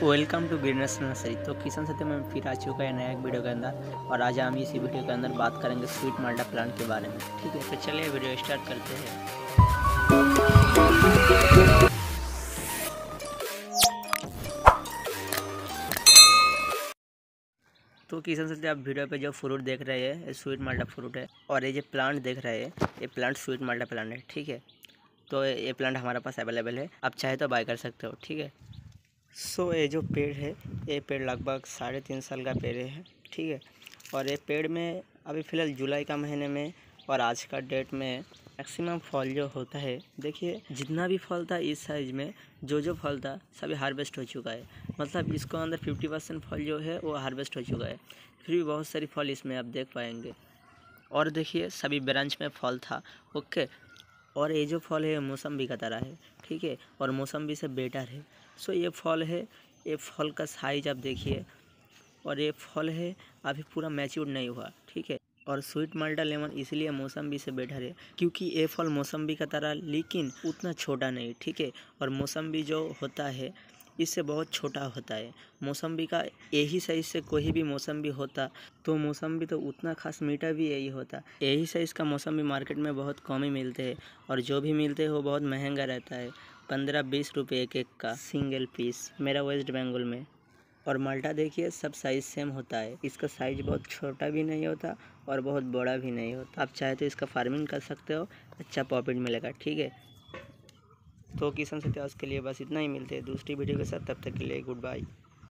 Welcome to business nursery. तो किसान साथी में फिर आ चुका है नया एक वीडियो के अंदर, और आज हम इसी वीडियो के अंदर बात करेंगे स्वीट माल्टा प्लांट के बारे में। ठीक है, तो चलिए वीडियो स्टार्ट करते हैं। तो किसान साथी आप वीडियो पे जो फ्रूट देख रहे हैं ये स्वीट माल्टा फ्रूट है, और ये जो प्लांट देख रहे हैं ये प्लांट स्वीट माल्टा प्लांट है। ठीक है, तो ये प्लांट हमारे पास अवेलेबल है, आप चाहे तो बाय कर सकते हो। ठीक है, ये जो पेड़ है ये पेड़ लगभग 3.5 साल का पेड़ है। ठीक है, और ये पेड़ में अभी फ़िलहाल जुलाई का महीने में और आज का डेट में मैक्सिमम फल जो होता है, देखिए जितना भी फल था इस साइज़ में, जो फल था सभी हार्वेस्ट हो चुका है। मतलब इसको अंदर 50% फल जो है वो हार्वेस्ट हो चुका है, फिर भी बहुत सारी फल इसमें आप देख पाएंगे। और देखिए सभी ब्रांच में फल था। ओके, और ये जो फल है मौसम्बी का तरह है। ठीक है, और मौसम्बी से बेटर है। ये फल है, ये फल का साइज आप देखिए, और ये फल है अभी पूरा मैच्योर नहीं हुआ। ठीक है, और स्वीट माल्टा लेमन इसलिए मौसम्बी से बेटर है क्योंकि ये फल मौसम्बी का तरह लेकिन उतना छोटा नहीं। ठीक है, और मौसम्बी जो होता है इससे बहुत छोटा होता है। मौसम्बी का यही साइज़ से कोई भी मौसम्बी होता तो मौसम्बी तो उतना खास मीठा भी यही होता। यही साइज़ का मौसम्बी मार्केट में बहुत कम ही मिलते हैं, और जो भी मिलते हैं वो बहुत महंगा रहता है, 15-20 रुपये एक का सिंगल पीस, मेरा वेस्ट बंगाल में। और माल्टा देखिए सब साइज़ सेम होता है, इसका साइज़ बहुत छोटा भी नहीं होता और बहुत बड़ा भी नहीं होता। आप चाहे तो इसका फार्मिंग कर सकते हो, अच्छा प्रॉफिट मिलेगा। ठीक है, तो किसान साथी आज के लिए बस इतना ही, मिलते हैं दूसरी वीडियो के साथ, तब तक के लिए गुड बाय।